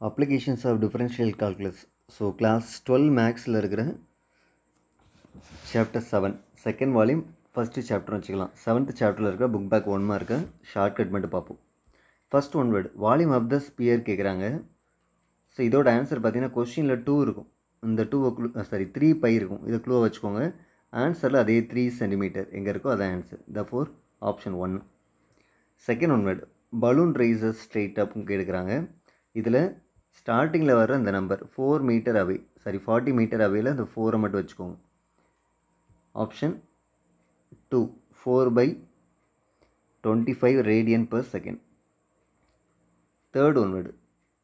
Applications of differential calculus. So class 12 mathsல இருக்கிற chapter 7 second volume first chapter வச்சுக்கலாம். 7th chapterல இருக்கிற book back 1 மார்க்க shortcut மட்டும் பார்ப்போம். first one word volume of the sphere கேட்குறாங்க. So இதோட ஆன்சர் பார்த்தீங்கன்னா கொஸ்டினில் 2 இருக்கும். இந்த 3 பை இருக்கும். இதை க்ளூவை வச்சுக்கோங்க. ஆன்சரில் அதே 3 சென்டிமீட்டர் எங்கே இருக்கோ அதான் answer. therefore option 1. Second one word balloon rises straight அப்னு கேட்குறாங்க. இதில் ஸ்டார்டிங்கில் வர இந்த நம்பர் 4 மீட்டர் அவே 40 மீட்டர் அவேயில் இந்த 4 மட்டும் வச்சுக்கோங்க. Option 2 4/25 radian per second. Third one word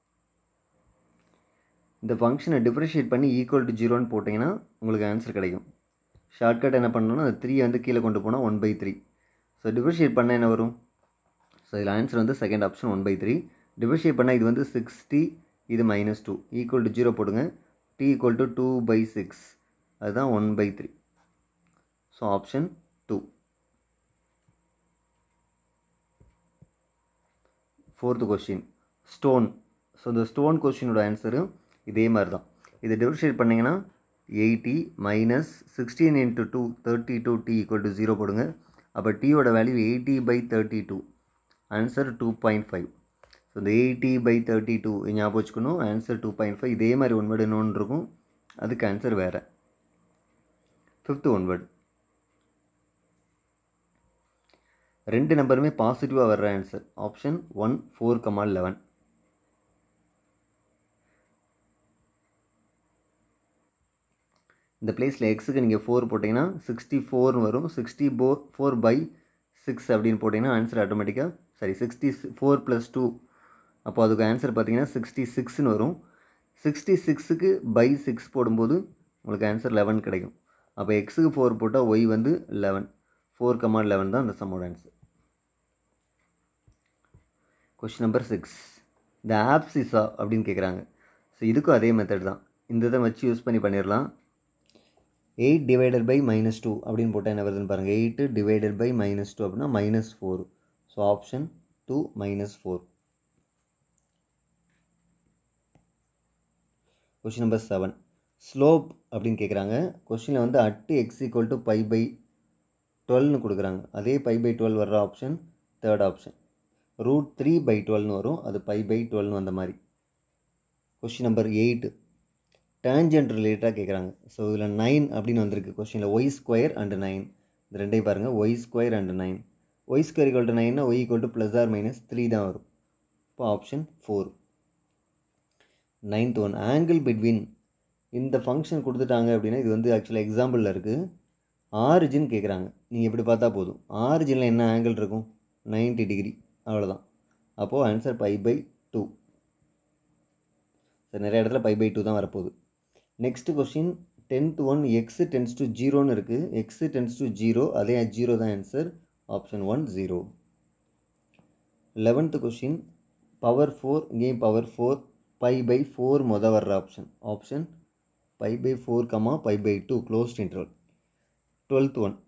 இந்த ஃபங்க்ஷனை டிஃப்ரென்ஷியேட் பண்ணி ஈக்குவல் டு 0ன்னு போட்டிங்கன்னா உங்களுக்கு ஆன்சர் கிடைக்கும். ஷார்ட்கட் என்ன பண்ணணும்னா அந்த 3 வந்து கீழே கொண்டு போனால் 1/3. ஸோ டிஃப்ரென்ஷியேட் பண்ணால் என்ன வரும்? ஸோ இதில் ஆன்சர் வந்து செகண்ட் ஆப்ஷன் 1/3. டிஃப்ரென்ஷியேட் பண்ணால் இது வந்து 60, இது -2 ஈக்குவல் டு 0 போடுங்க. t ஈக்குவல் டு 2/6 அதுதான் 1/3. So option 2. Fourth question stone. So இந்த ஸ்டோன் கொஸ்டினோட ஆன்சரும் இதே மாதிரி தான். இதை டிஃப்ரென்ஷியேட் பண்ணிங்கன்னா 80 - 16 × 2 32 t ஈக்குவல் டு 0 போடுங்க. அப்போ டீயோட வேல்யூ 80/32. ஆன்சர் 2.5. ஸோ இந்த 80/32 ஞாபகம் வச்சுக்கணும். ஆன்சர் 2.5. இதே மாதிரி ஒன் வேர்டு இன்னொன்று இருக்கும், அதுக்கு ஆன்சர் வேறு. ஃபிஃப்த்து ஒன் வேர்டு ரெண்டு நம்பருமே பாசிட்டிவாக வர்ற ஆன்சர். ஆப்ஷன் 1 4,11. இந்த பிளேஸில் எக்ஸுக்கு நீங்கள் 4 போட்டிங்கன்னா 64 வரும். 64/6 அப்படின்னு போட்டிங்கன்னா ஆன்சர் ஆட்டோமேட்டிக்காக 64 + 2 அப்போ அதுக்கு ஆன்சர் பார்த்தீங்கன்னா 66ன்னு வரும். 66க்கு /6 போடும்போது உங்களுக்கு ஆன்சர் 11 கிடைக்கும். அப்போ எக்ஸுக்கு 4 போட்டால் ஒய் வந்து 11. 4,11 தான் அந்த சம்மோட ஆன்சர். கொஸ்டின் நம்பர் 6 இந்த ஆப்சிஸா அப்படின்னு கேட்குறாங்க. ஸோ இதுக்கும் அதே மெத்தட் தான். இந்த இதை வச்சு யூஸ் பண்ணிடலாம். 8 / -2 அப்படின்னு போட்டால் என்ன வருதுன்னு பாருங்கள். 8 / -2 அப்படின்னா -4. So option 2 -4. Question number 7 slope அப்படின்னு கேட்குறாங்க. கொஸ்டினில் வந்து அட் x = π/12ன்னு கொடுக்குறாங்க. அதே π/12 வர்ற ஆப்ஷன் தேர்ட் ஆப்ஷன். √3/12ன்னு வரும், அது π/12ன்னு வந்த மாதிரி. கொஸ்டின் நம்பர் 8 டேஞ்சன்ட் ரிலேட்டாக கேட்குறாங்க. ஸோ இதில் 9 அப்படின்னு வந்திருக்கு கொஸ்டினில். y² and 9 இந்த ரெண்டையும் பாருங்கள். y² and 9. y² = 9னா y = +or -3 தான் வரும். இப்போ option 4. 9th one angle between. இந்த ஃபங்க்ஷன் கொடுத்துட்டாங்க அப்படின்னா இது வந்து ஆக்சுவலாக எக்ஸாம்பிளில் இருக்குது. ஆரிஜின் கேட்குறாங்க. நீங்கள் எப்படி பார்த்தா போதும். ஆரிஜினில் என்ன ஆங்கிள் இருக்கும்? 90 டிகிரி, அவ்வளோதான். அப்போது ஆன்சர் π/2. சரி, நிறைய இடத்துல π/2 தான் வரப்போகுது. Next question 10th one x → 0ன்னு இருக்குது. x → 0, அதே 0 தான் answer. Option 1 0. 11th question power 4, இங்கேயும் பவர் 4, π/4 மொதல் வர்ற option. Option π/4, π/2 closed interval. 12th one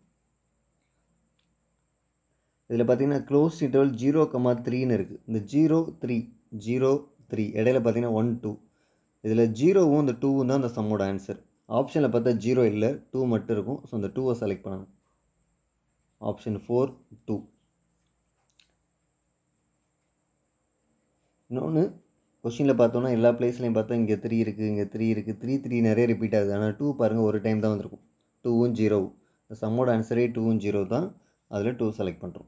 இதில் பார்த்தீங்கன்னா க்ளோஸ்ட் இன்டர்வல் 0,3ன்னு இருக்குது. இந்த 0 3 இடையில பார்த்தீங்கன்னா 1 2. இதில் 0வும் இந்த 2வும் தான் அந்த சம்மோட ஆன்சர். ஆப்ஷனில் பார்த்தா 0 இல்லை, 2 மட்டும் இருக்கும். ஸோ இந்த 2வை செலக்ட் பண்ணணும். ஆப்ஷன் 4 2. இன்னொன்று கொஸ்டினில் பார்த்தோன்னா எல்லா பிளேஸ்லையும் பார்த்தா இங்கே 3 இருக்குது, இங்கே 3 இருக்குது. 3 நிறைய ரிப்பீட் ஆகுது. ஆனால் 2 பாருங்கள் ஒரு டைம் தான் வந்திருக்கும். 2வும் 0வும் இந்த சம்மோட ஆன்சரே 2வும் 0 தான். அதில் 2 செலக்ட் பண்ணுறோம்.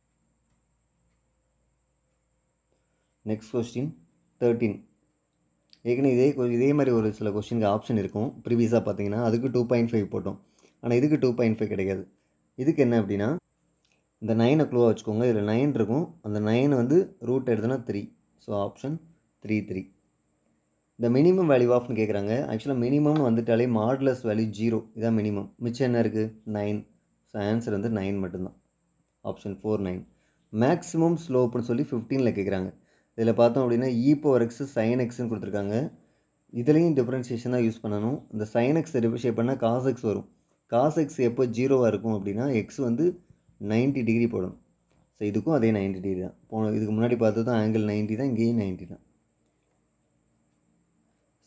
Next question 13. ஏற்கனவே இதே மாதிரி ஒரு சில கொஸ்டினுக்கு ஆப்ஷன் இருக்கும். ப்ரீவியஸாக பார்த்தீங்கன்னா அதுக்கு 2.5 போட்டோம். ஆனால் இதுக்கு 2.5 கிடைக்காது. இதுக்கு என்ன அப்படின்னா இந்த 9 க்ளோவாக வச்சுக்கோங்க. இதில் 9 இருக்கும். அந்த 9 வந்து ரூட் எடுத்தோன்னா 3. So option 3 3. இந்த மினிமம் வேல்யூ ஆஃப்னு கேட்குறாங்க. ஆக்சுவலாக மினிமம்னு வந்துட்டாலே மாடுலஸ் வேல்யூ 0 இதான் மினிமம். மிச்சம் என்ன இருக்குது? 9. ஸோ ஆன்சர் வந்து 9 மட்டும்தான். ஆப்ஷன் 4 9. மேக்ஸிமம் ஸ்லோப்னு சொல்லி 15ல் கேட்குறாங்க. இதில் பார்த்தோம் அப்படின்னா e⁻x sin xன்னு கொடுத்துருக்காங்க. இதுலேயும் டிஃப்ரென்சியேஷன் தான் யூஸ் பண்ணணும். இந்த sin x டிஃப்ரென்ஷியேட் பண்ணால் cos x வரும். cos x எப்போ 0வாக இருக்கும் அப்படின்னா x வந்து 90 டிகிரி போடணும். ஸோ இதுக்கும் அதே 90 டிகிரி தான். இதுக்கு முன்னாடி பார்த்தது தான் ஆங்கிள் 90 தான், இங்கேயும் 90 தான்.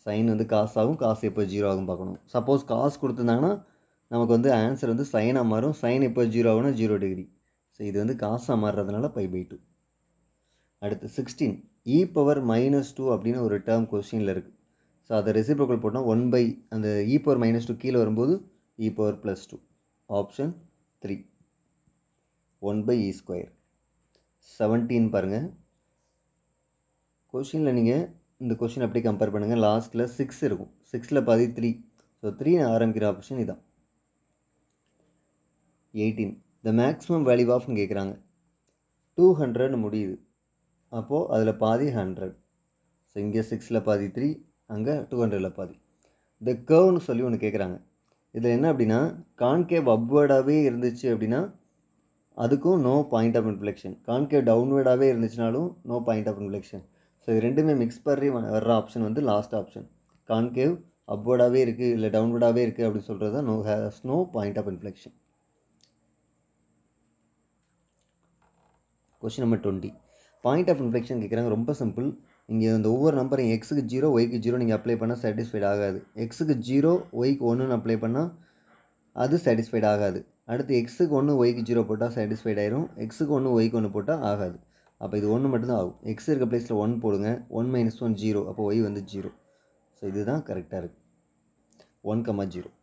சைன் வந்து காசு ஆகும், காசு எப்போ 0 ஆகும் பார்க்கணும். சப்போஸ் காசு கொடுத்துருந்தாங்கன்னா நமக்கு வந்து ஆன்சர் வந்து சைனாக மாறும். சைன் எப்போ 0 ஆகும்னா 0 டிகிரி. ஸோ இது வந்து காசாக மாறுறதுனால π/2. அடுத்து 16 e⁻−2 அப்படின்னு ஒரு டேர்ம் கொஸ்டினில் இருக்குது. ஸோ அதை ரெசிப்ரோக்கல் போட்டால் 1 அந்த e⁻−2 கீழே வரும்போது e⁻+2. Option 3 1/e². 17 பாருங்கள். கொஷினில் நீங்கள் இந்த கொஷின் அப்படியே கம்பேர் பண்ணுங்கள். லாஸ்ட்டில் 6 இருக்கும். 6ல் பாதி 3. ஸோ 3 ஆரம்பிக்கிற ஆப்ஷன் இதான். 18 த மேக்ஸிமம் வேல்யூ ஆஃப்னு கேட்குறாங்க. 200 முடியுது. அப்போது அதில் பாதி 100. ஸோ இங்கே 6ல் பாதி 3, அங்கே 200ல் பாதி. த கர்வ்னு சொல்லி ஒன்று கேட்குறாங்க. இதில் என்ன அப்படின்னா கான்கேவ் அப்வேர்டாகவே இருந்துச்சு அப்படின்னா அதுக்கும் no point of inflection. Concave டவுன்வேர்டாகவே இருந்துச்சுனாலும் no point of inflection. So இது ரெண்டுமே மிக்ஸ் பண்ணி வர்ற ஆப்ஷன் வந்து லாஸ்ட் ஆப்ஷன். கான்கேவ் அப்வேர்டாகவே இருக்குது இல்லை டவுன்வேர்டாகவே இருக்குது அப்படின்னு சொல்கிறது தான் no point of inflection. Question number 20 point of inflection கேட்குறாங்க. ரொம்ப சிம்பிள். இங்கே இந்த ஒவ்வொரு நம்பரையும் எக்ஸுக்கு 0 ஒய்க்கு 0 நீங்கள் அப்ளை பண்ணால் சாட்டிஸ்ஃபைட் ஆகாது. எக்ஸுக்கு 0 ஒய்க்கு 1ன்னு அப்ளை பண்ணால் அது சாட்டிஸ்ஃபைட் ஆகாது. அடுத்து எக்ஸுக்கு 1 ஒய்க்கு 0 போட்டால் சாட்டிஸ்ஃபைட் ஆயிரும். எக்ஸுக்கு 1 ஒய்க்கு 1 போட்டால் ஆகாது. அப்போ இது 1 மட்டும்தான் ஆகும். எக்ஸ் இருக்க பிளேஸில் 1 போடுங்க. 1 - 1 0. அப்போ ஒய் வந்து 0. ஸோ இதுதான் கரெக்டாக இருக்குது. 1, 0.